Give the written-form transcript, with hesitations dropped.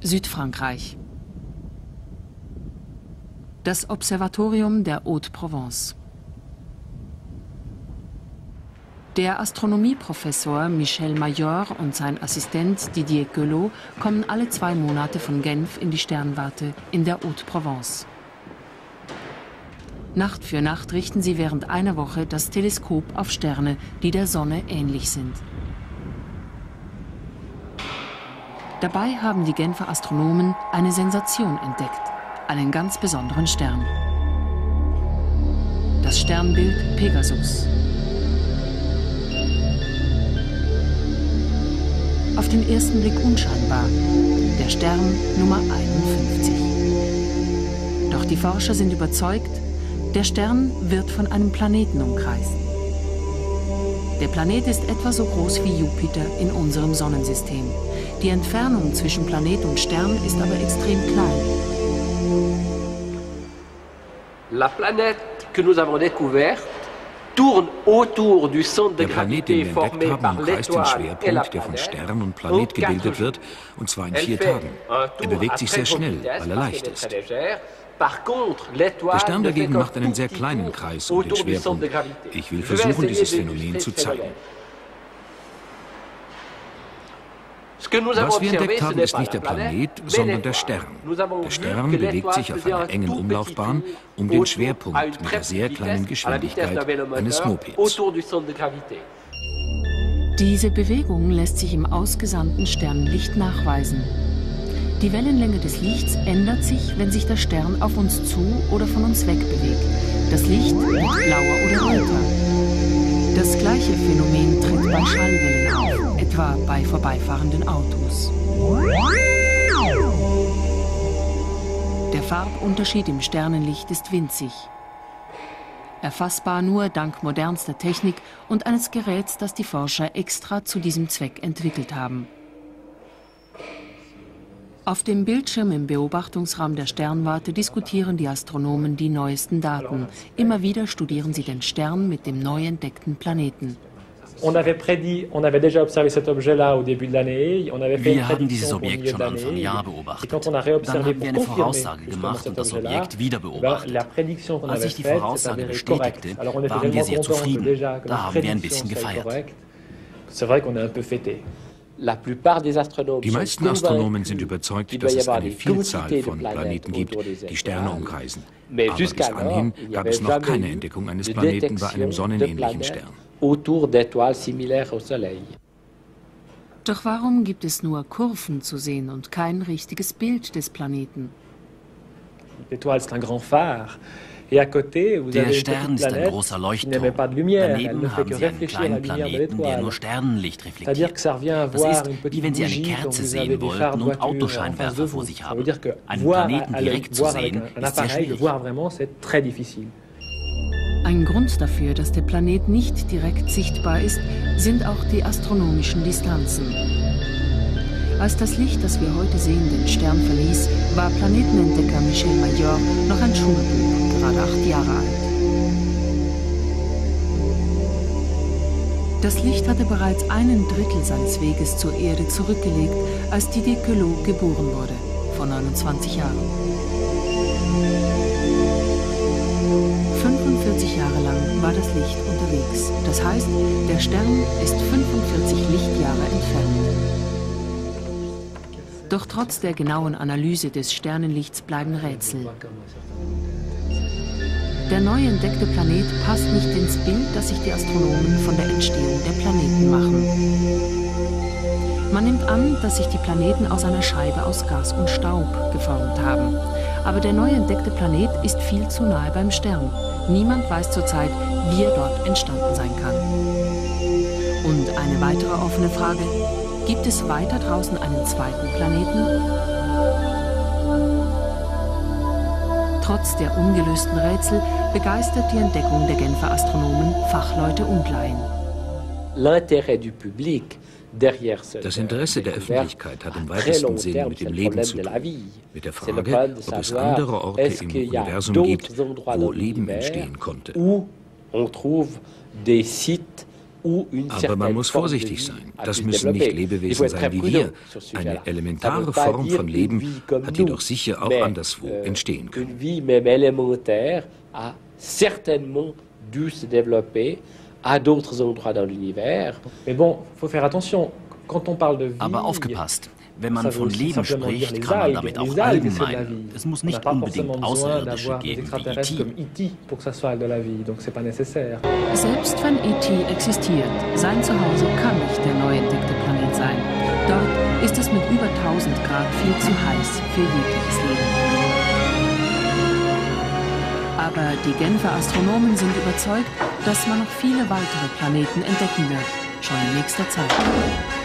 Südfrankreich. Das Observatorium der Haute-Provence. Der Astronomieprofessor Michel Mayor und sein Assistent Didier Queloz kommen alle 2 Monate von Genf in die Sternwarte in der Haute-Provence. Nacht für Nacht richten sie während einer Woche das Teleskop auf Sterne, die der Sonne ähnlich sind. Dabei haben die Genfer Astronomen eine Sensation entdeckt, einen ganz besonderen Stern. Das Sternbild Pegasus. Auf den ersten Blick unscheinbar, der Stern Nummer 51. Doch die Forscher sind überzeugt, der Stern wird von einem Planeten umkreist. Der Planet ist etwa so groß wie Jupiter in unserem Sonnensystem. Die Entfernung zwischen Planet und Stern ist aber extrem klein. La planète que nous avons découverte tourne autour du centre de gravité formé par l'étoile et la der von planète. Stern und Planet gebildet wird, und zwar in 4 Tagen. Er bewegt sich sehr schnell, weil er leicht ist. Der Stern dagegen macht einen sehr kleinen Kreis um den Schwerpunkt. Ich will versuchen, dieses Phänomen zu zeigen. Was wir entdeckt haben, ist nicht der Planet, sondern der Stern. Der Stern bewegt sich auf einer engen Umlaufbahn um den Schwerpunkt mit der sehr kleinen Geschwindigkeit eines Mopeds. Diese Bewegung lässt sich im ausgesandten Sternenlicht nachweisen. Die Wellenlänge des Lichts ändert sich, wenn sich der Stern auf uns zu oder von uns weg bewegt. Das Licht wird blauer oder röter. Das gleiche Phänomen tritt bei Schallwellen auf, etwa bei vorbeifahrenden Autos. Der Farbunterschied im Sternenlicht ist winzig. Erfassbar nur dank modernster Technik und eines Geräts, das die Forscher extra zu diesem Zweck entwickelt haben. Auf dem Bildschirm im Beobachtungsraum der Sternwarte diskutieren die Astronomen die neuesten Daten. Immer wieder studieren sie den Stern mit dem neu entdeckten Planeten. Wir haben dieses Objekt schon Anfang Jahr beobachtet. Dann haben wir eine Voraussage gemacht und das Objekt wieder beobachtet. Als sich die Voraussage bestätigte, waren wir sehr zufrieden. Da haben wir ein bisschen gefeiert. Die meisten Astronomen sind überzeugt, dass es eine Vielzahl von Planeten gibt, die Sterne umkreisen. Aber bis anhin gab es noch keine Entdeckung eines Planeten bei einem sonnenähnlichen Stern. Doch warum gibt es nur Kurven zu sehen und kein richtiges Bild des Planeten? Der Stern ist ein großer Leuchtturm. Daneben haben Sie einen kleinen Planeten, der nur Sternenlicht reflektiert. Das ist, wie wenn Sie eine Kerze sehen wollten und Autoscheinwerfer vor sich haben. Einen Planeten direkt zu sehen, ist sehr schwierig. Ein Grund dafür, dass der Planet nicht direkt sichtbar ist, sind auch die astronomischen Distanzen. Als das Licht, das wir heute sehen, den Stern verließ, war Planetenentdecker Michel Mayor noch ein Schulbub, gerade 8 Jahre alt. Das Licht hatte bereits 1/3 seines Weges zur Erde zurückgelegt, als Didier Queloz geboren wurde, vor 29 Jahren. 45 Jahre lang war das Licht unterwegs. Das heißt, der Stern ist 45 Lichtjahre entfernt. Doch trotz der genauen Analyse des Sternenlichts bleiben Rätsel. Der neu entdeckte Planet passt nicht ins Bild, das sich die Astronomen von der Entstehung der Planeten machen. Man nimmt an, dass sich die Planeten aus einer Scheibe aus Gas und Staub geformt haben. Aber der neu entdeckte Planet ist viel zu nahe beim Stern. Niemand weiß zurzeit, wie er dort entstanden sein kann. Und eine weitere offene Frage: Gibt es weiter draußen einen zweiten Planeten? Trotz der ungelösten Rätsel begeistert die Entdeckung der Genfer Astronomen Fachleute und Laien. Das Interesse der Öffentlichkeit hat im weitesten Sinn mit dem Leben zu tun. Mit der Frage, ob es andere Orte im Universum gibt, wo Leben entstehen konnte. Aber man muss vorsichtig sein. Das müssen nicht Lebewesen sein wie wir. Eine elementare Form von Leben hat jedoch sicher auch anderswo entstehen können. Aber aufgepasst! Wenn man von Leben spricht, kann man damit auch Algen meinen. Es muss nicht unbedingt Außerirdische geben wie E.T. Selbst wenn E.T. existiert, sein Zuhause kann nicht der neu entdeckte Planet sein. Dort ist es mit über 1000 Grad viel zu heiß für jegliches Leben. Aber die Genfer Astronomen sind überzeugt, dass man noch viele weitere Planeten entdecken wird, schon in nächster Zeit.